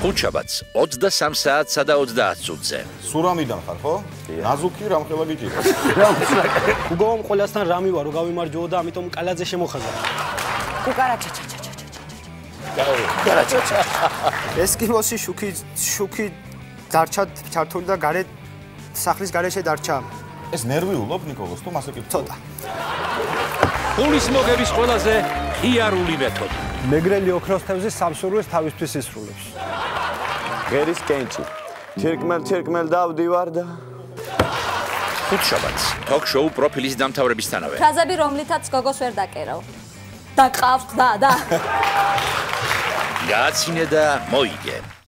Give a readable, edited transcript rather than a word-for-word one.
ხუთშაბათს 23 საათსა და 30 წუთზე. სურამიდან ხარ, ხო? ნაზუკი რამხელა გიჭირდა. უგავამ ყველასთან რამი ვარ, რომ გავიმარჯვო და ამიტომ კალაძე შემოხაზა. ესკიმოსი შუქი დარჩა ჩართული და გარეთ სახლის გარეშე დარჩა. ეს ნერვიულობ ნიკოლოს თუ მასე კითხვა? ცოტა. ფულის მოგების ყველაზე ხიარული მეთოდი. მეგრელი ოქროს თევზის სამსურვეს თავისთვის ისრულებს. ღერის კენჭი. ჩერკმელ დავდივარ და ხუთშაბათს თოქ-შოუ პროფილის დამთავრებისთანავე. ფრაზები, რომლითაც გოგოს ვერ დაკერავ. დაკავთ და. გააცინე და მოიგე.